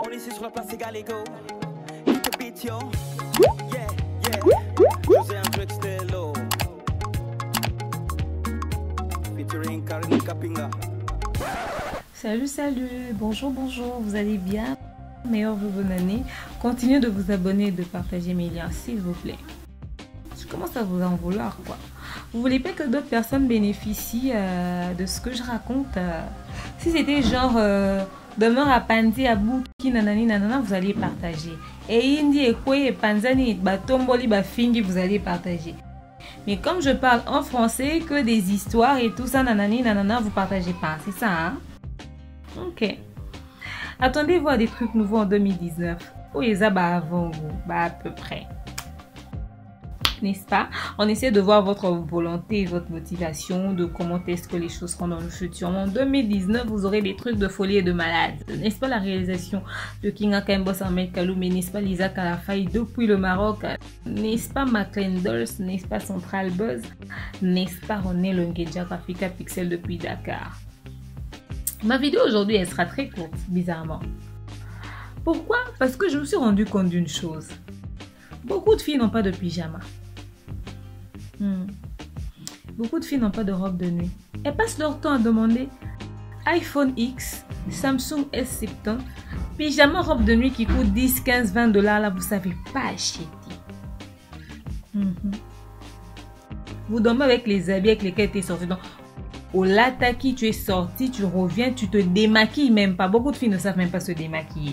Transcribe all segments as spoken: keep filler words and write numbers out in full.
On est ici sur la place Galego. Hit the beat, yo. Yeah, yeah. José André Stello. Featuring Karine Kapinga. Salut, salut. Bonjour, bonjour. Vous allez bien? Meilleure bonne année. Continuez de vous abonner et de partager mes liens, s'il vous plaît. Je commence à vous en vouloir, quoi. Vous voulez pas que d'autres personnes bénéficient euh, de ce que je raconte euh, si c'était genre euh, demeure à Panzi, à Bouki, nanani, nanana, vous allez partager. Et Indi, et Kwe, et Panzani, Batomboli, Bafingi, vous allez partager. Mais comme je parle en français, que des histoires et tout ça, nanani, nanana, vous partagez pas. C'est ça, hein? Ok. Attendez voir des trucs nouveaux en deux mille dix-neuf. Où ils ont avant vous? Bah, à peu près. N'est-ce pas? On essaie de voir votre volonté et votre motivation, de comment est-ce que les choses seront dans le futur. En deux mille dix-neuf, vous aurez des trucs de folie et de malade. N'est-ce pas la réalisation de Kinga Kembos Ahmed Kalou, mais n'est-ce pas Lisa Kalafaï depuis le Maroc? N'est-ce pas McClenders? N'est-ce pas Central Buzz? N'est-ce pas René Longuedjak Africa Pixel depuis Dakar? Ma vidéo aujourd'hui, elle sera très courte, bizarrement. Pourquoi? Parce que je me suis rendu compte d'une chose. Beaucoup de filles n'ont pas de pyjama. Hmm. Beaucoup de filles n'ont pas de robe de nuit. Elles passent leur temps à demander iPhone X, Samsung S soixante-dix, pyjama robe de nuit qui coûte dix, quinze, vingt dollars. Là, vous ne savez pas acheter. Hmm. Vous dormez avec les habits avec lesquels tu es sorti. Donc, au lataki, tu es sorti, tu reviens, tu te démaquilles même pas. Beaucoup de filles ne savent même pas se démaquiller.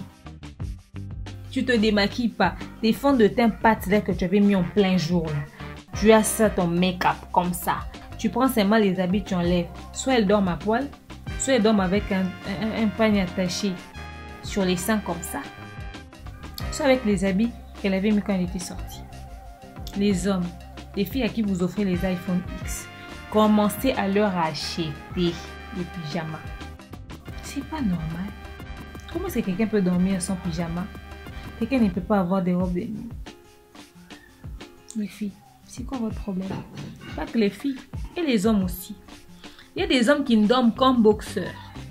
Tu te démaquilles pas. Tes fonds de teint pâte là que tu avais mis en plein jour là. Tu as ça ton make-up comme ça. Tu prends seulement les habits, tu enlèves. Soit elle dorme à poil, soit elle dorme avec un, un, un panier attaché sur les seins comme ça. Soit avec les habits qu'elle avait mis quand elle était sortie. Les hommes, les filles à qui vous offrez les iPhone X, commencez à leur acheter des pyjamas. C'est pas normal. Comment est-ce que quelqu'un peut dormir sans pyjama? Quelqu'un ne peut pas avoir des robes de nuit. Les filles, c'est quoi votre problème? Pas que les filles, et les hommes aussi. Il y a des hommes qui ne dorment qu'en boxeur.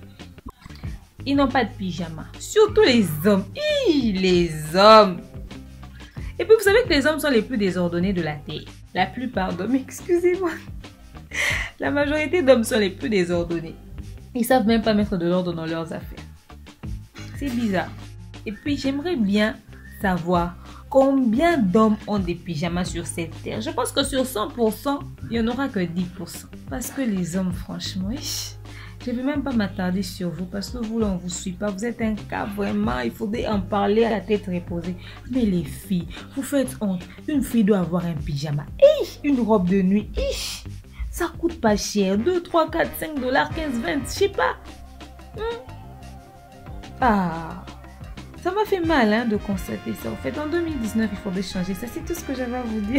Ils n'ont pas de pyjama. Surtout les hommes. Hi, les hommes. Et puis vous savez que les hommes sont les plus désordonnés de la terre. La plupart d'hommes, excusez-moi. La majorité d'hommes sont les plus désordonnés. Ils savent même pas mettre de l'ordre dans leurs affaires. C'est bizarre. Et puis j'aimerais bien savoir combien d'hommes ont des pyjamas sur cette terre. Je pense que sur cent pour cent, il n'y en aura que dix pour cent. Parce que les hommes, franchement, je ne vais même pas m'attarder sur vous. Parce que vous, là, on ne vous suit pas. Vous êtes un cas vraiment, il faudrait en parler à la tête reposée. Mais les filles, vous faites honte. Une fille doit avoir un pyjama. Hi, une robe de nuit. Hi, ça coûte pas cher. deux, trois, quatre, cinq dollars, quinze, vingt, je sais pas. Hmm. Ah, ça m'a fait mal hein, de constater ça. En fait, en deux mille dix-neuf, il faudrait changer ça. C'est tout ce que j'avais à vous dire.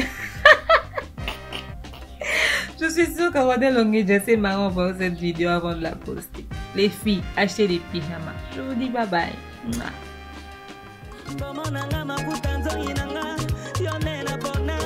Je suis sûre qu'à René Longuedjak, c'est marrant voir cette vidéo avant de la poster. Les filles, achetez des pyjamas. Je vous dis bye bye. Mouah.